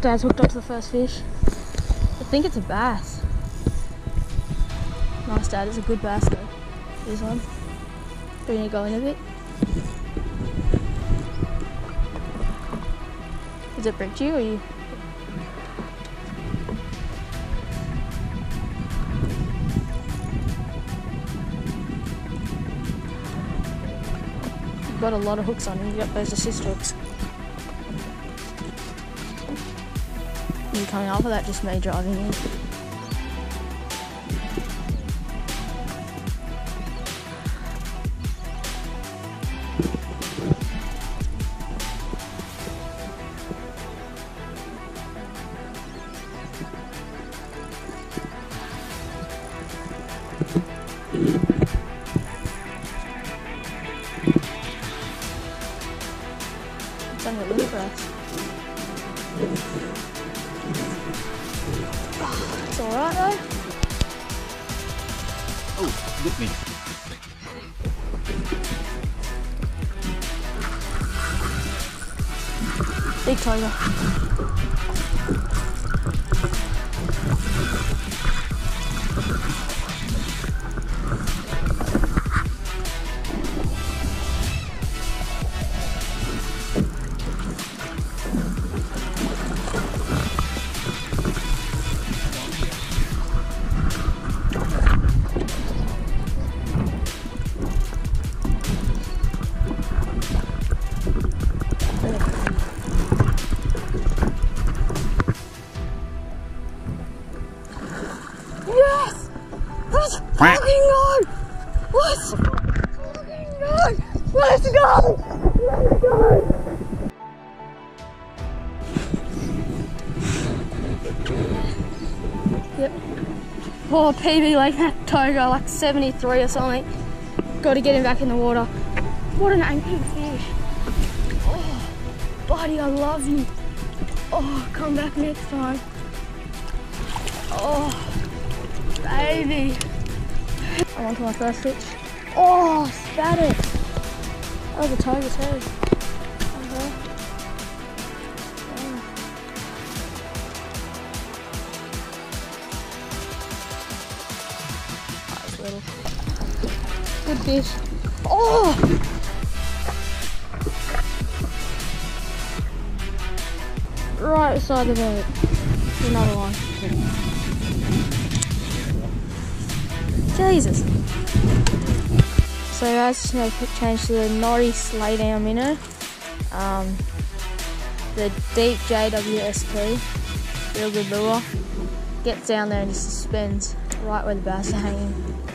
Dad's hooked up to the first fish. I think it's a bass. Nice, Dad, it's a good bass though. This one. Do you need to go in a bit? Is it bricked you or you? You've got a lot of hooks on him. You've got those assist hooks. You coming off of that, just me driving in. It's on your little grass. It's alright though. Oh, look me. Big tiger. Yes! Let's fucking go! Let's fucking go! Let's go! Let's go! Yep. Oh, PB like that toga, like 73 or something. Got to get him back in the water. What an angry fish. Oh, buddy, I love you. Oh, come back next time. Oh, baby. I'm on to my first fish. Oh, spat it. That was a tiger too. Okay. That's little. Good fish. Oh! Right beside the boat. Another one. Jesus. So guys, just made a quick change to the Norris laydown minnow. The deep JWSP, real good lure. Gets down there and just suspends right where the bass are hanging.